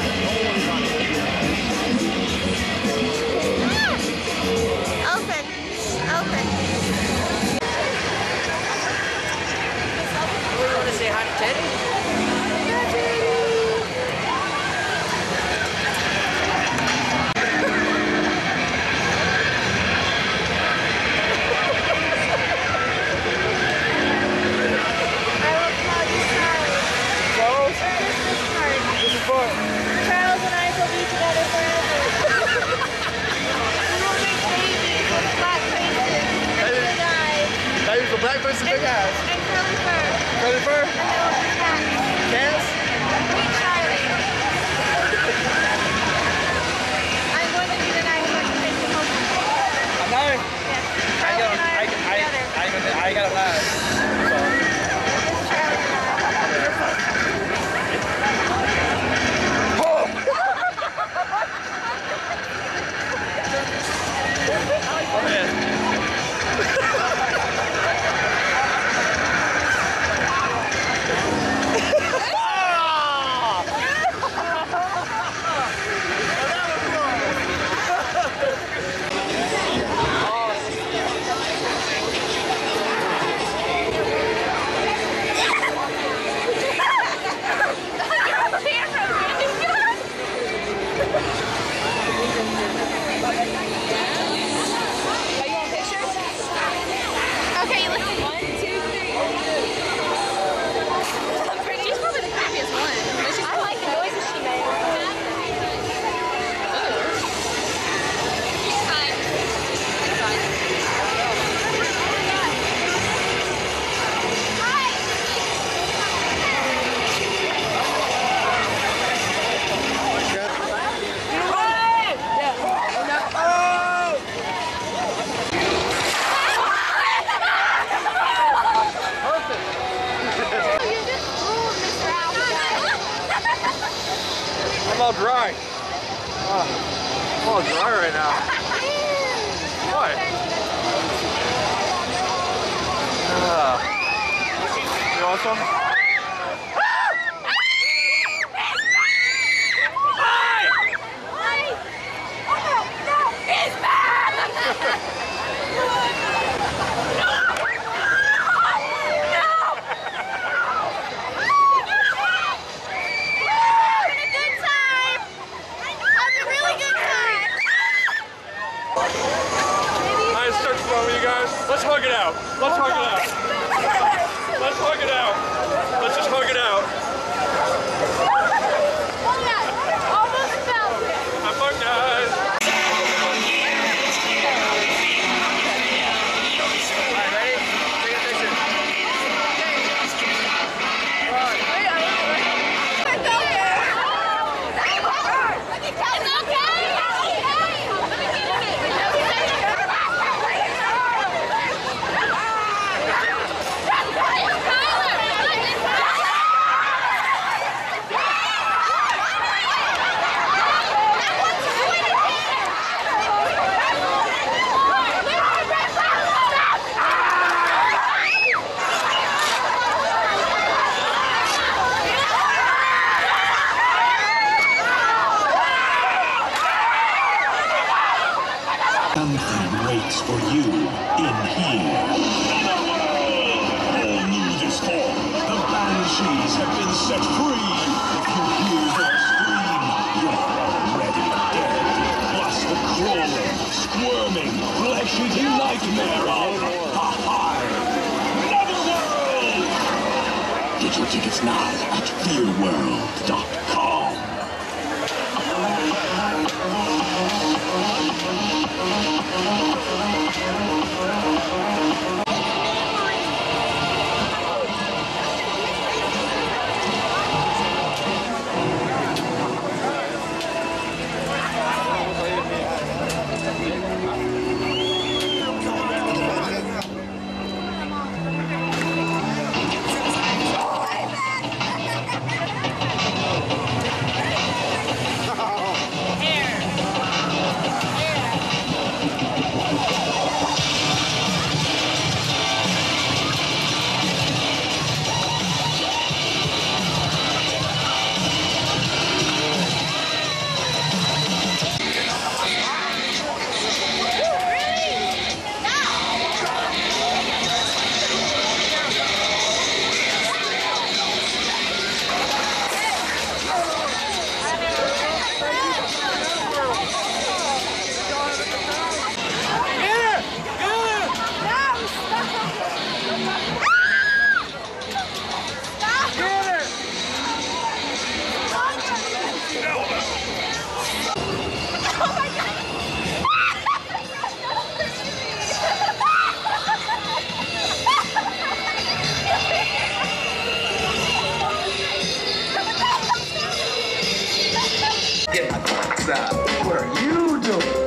Open. Open. We want to say hi to Teddy. Charles and I will be together forever. We will make babies with black faces and eyes. Babies with black faces and big eyes. And curly fur. Curly fur? And there will be cats. Cats? Meet Charlie. I'm going to be the nice one to take you home. I know. Yes. Charlie and I will be together. I ain't got a lie. It's Charlie and I. Oh, man. Okay, listen. 1, 2, 3. She's probably the crappiest one. I like the noises she made. I'm all dry. I'm all dry right now. What? You want some? Let's hug it out. Let's hug it out. Let's hug it out. Let's just hug it out. Almost felt it. Have fun, guys. Alright, ready? Take a picture. Something waits for you in here. All new this fall, the Banshees have been set free. If you hear their scream, you're already dead. Plus the crawling, squirming, flesh-eating nightmare of the Hive. Netherworld! Get your tickets now at fearworld.com. Get my thoughts out. What are you doing?